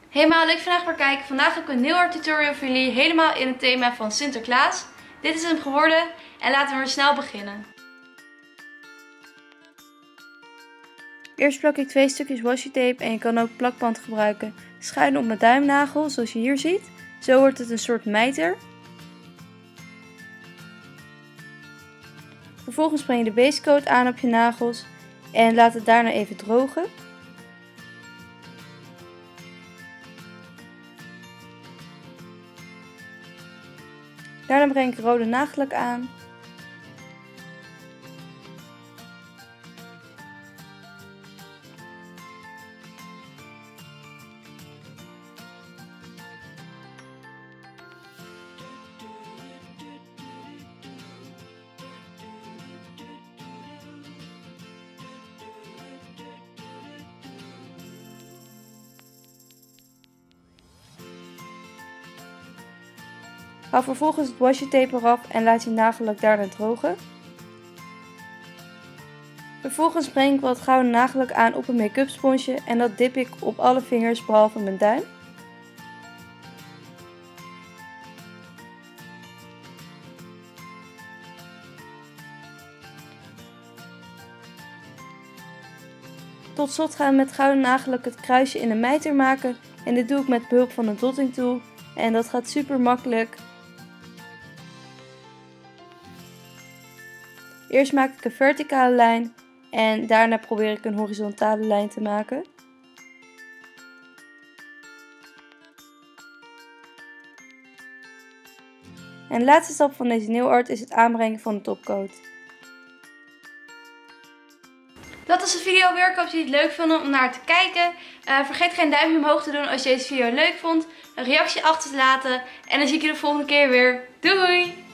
Helemaal leuk vandaag voor kijken. Vandaag heb ik een nail art tutorial voor jullie. Helemaal in het thema van Sinterklaas. Dit is hem geworden en laten we maar snel beginnen. Eerst plak ik 2 stukjes washi tape en je kan ook plakband gebruiken. Schuin op mijn duimnagel zoals je hier ziet. Zo wordt het een soort mijter. Vervolgens breng je de basecoat aan op je nagels en laat het daarna even drogen. Daarna breng ik rode nagellak aan. Haal vervolgens het washi tape eraf en laat je nagellak daarna drogen. Vervolgens breng ik wat gouden nagellak aan op een make-up sponsje en dat dip ik op alle vingers behalve mijn duim. Tot slot gaan we met gouden nagellak het kruisje in de mijter maken en dit doe ik met behulp van een dotting tool en dat gaat super makkelijk. Eerst maak ik een verticale lijn en daarna probeer ik een horizontale lijn te maken. En de laatste stap van deze nail art is het aanbrengen van de topcoat. Dat was de video weer. Ik hoop dat jullie het leuk vonden om naar te kijken. Vergeet geen duimpje omhoog te doen als je deze video leuk vond. Een reactie achter te laten. En dan zie ik je de volgende keer weer. Doei!